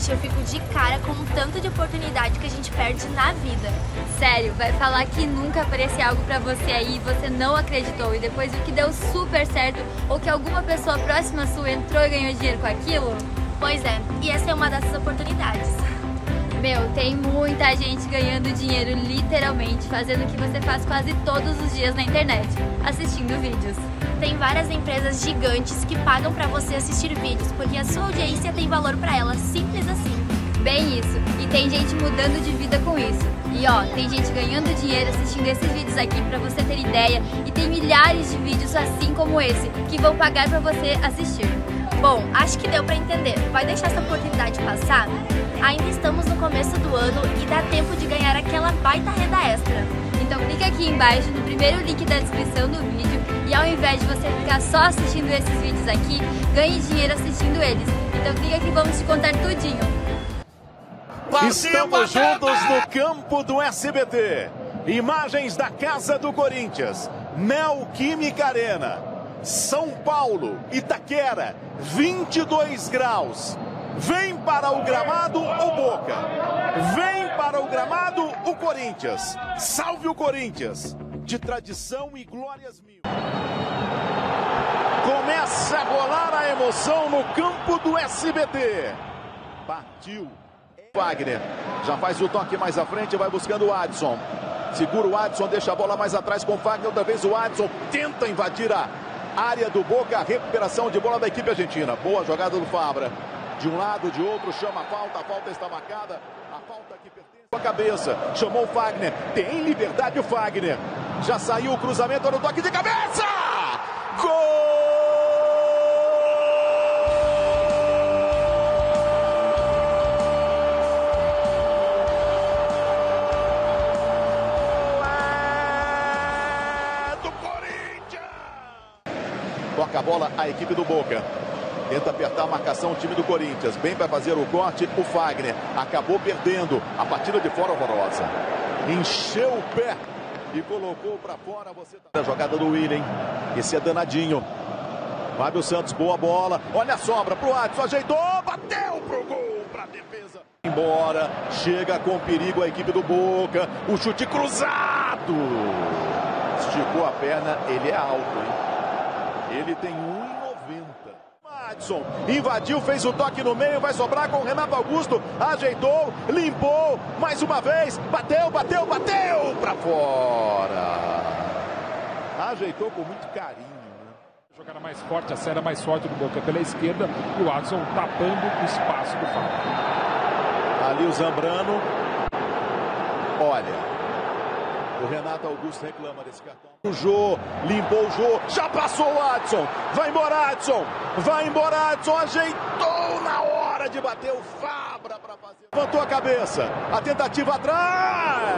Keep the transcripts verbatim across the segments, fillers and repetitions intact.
eu fico de cara com o tanto de oportunidade que a gente perde na vida. Sério, vai falar que nunca apareceu algo pra você aí e você não acreditou e depois viu que deu super certo ou que alguma pessoa próxima sua entrou e ganhou dinheiro com aquilo? Pois é, e essa é uma dessas oportunidades. Meu, tem muita gente ganhando dinheiro literalmente, fazendo o que você faz quase todos os dias na internet, assistindo vídeos. Tem várias empresas gigantes que pagam pra você assistir vídeos, porque a sua audiência tem valor pra elas, simples assim. Bem isso, e tem gente mudando de vida com isso. E ó, tem gente ganhando dinheiro assistindo esses vídeos aqui pra você ter ideia, e tem milhares de vídeos assim como esse, que vão pagar pra você assistir. Bom, acho que deu pra entender. Vai deixar essa oportunidade passar? Ainda estamos no começo do ano e dá tempo de ganhar aquela baita renda extra. Então clica aqui embaixo no primeiro link da descrição do vídeo e ao invés de você ficar só assistindo esses vídeos aqui, ganhe dinheiro assistindo eles. Então clica aqui e vamos te contar tudinho. Estamos juntos no campo do S B T. Imagens da Casa do Corinthians, Neoquímica Arena, São Paulo, Itaquera, vinte e dois graus. Vem para o gramado o Boca. Vem para o gramado o Corinthians. Salve o Corinthians. De tradição e glórias mil. Começa a rolar a emoção no campo do S B T. Partiu. Wagner. Já faz o toque mais à frente, vai buscando o Adson. Segura o Adson, deixa a bola mais atrás com o Wagner. Outra vez o Adson tenta invadir a área do Boca. Recuperação de bola da equipe argentina. Boa jogada do Fabra. De um lado, de outro, chama a falta, a falta está marcada, a falta que pertence à cabeça, chamou o Fagner, tem liberdade o Fagner, já saiu o cruzamento no toque de cabeça, gol do Corinthians, toca a bola a equipe do Boca. Tenta apertar a marcação o time do Corinthians. Bem vai fazer o corte o Fagner. Acabou perdendo. A partida de fora horrorosa. Encheu o pé e colocou para fora. Você tá... A jogada do William. Esse é danadinho. Fábio Santos, boa bola. Olha a sobra pro Adson. Ajeitou. Bateu pro gol. Pra defesa. Embora. Chega com perigo a equipe do Boca. O chute cruzado. Esticou a perna. Ele é alto, hein? Ele tem um e noventa. Adson invadiu, fez o toque no meio, vai sobrar com o Renato Augusto, ajeitou, limpou, mais uma vez, bateu, bateu, bateu pra fora. Ajeitou com muito carinho. Né? Jogada mais forte, a série mais forte do Boca pela esquerda e o Adson tapando o espaço do Fábio. Ali o Zambrano, olha. O Renato Augusto reclama desse cartão. O Jô, limpou o Jô, já passou o Adson. Vai embora, Adson. Vai embora, Adson. Ajeitou na hora de bater o Fabra para fazer. Levantou a cabeça. A tentativa atrás.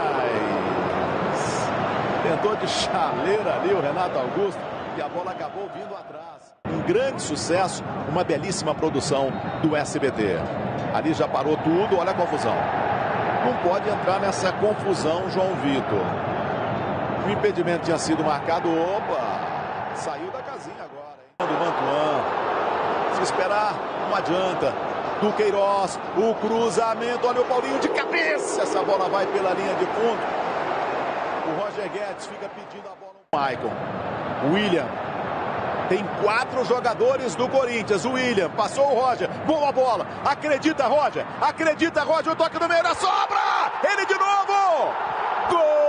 Tentou de chaleira ali o Renato Augusto. E a bola acabou vindo atrás. Um grande sucesso, uma belíssima produção do S B T. Ali já parou tudo, olha a confusão. Não pode entrar nessa confusão, João Vitor. O impedimento tinha sido marcado. Opa! Saiu da casinha agora, hein? Do Mantuan. Se esperar, não adianta. Do Queiroz, o cruzamento. Olha o Paulinho de cabeça. Essa bola vai pela linha de fundo. O Roger Guedes fica pedindo a bola. Maicon. William. Tem quatro jogadores do Corinthians. O William, passou o Roger. Boa bola. Acredita, Roger. Acredita, Roger. O toque no meio da sobra. Ele de novo. Gol!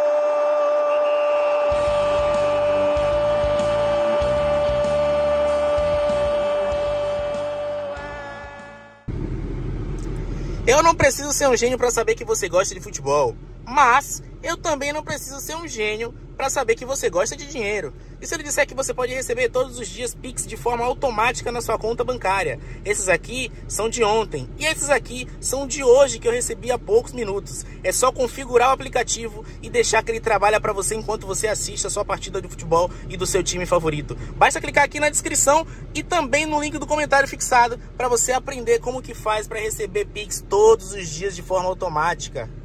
Eu não preciso ser um gênio para saber que você gosta de futebol. Mas eu também não preciso ser um gênio para saber que você gosta de dinheiro. E se ele disser que você pode receber todos os dias Pix de forma automática na sua conta bancária? Esses aqui são de ontem e esses aqui são de hoje que eu recebi há poucos minutos. É só configurar o aplicativo e deixar que ele trabalhe para você enquanto você assiste a sua partida de futebol e do seu time favorito. Basta clicar aqui na descrição e também no link do comentário fixado para você aprender como que faz para receber Pix todos os dias de forma automática.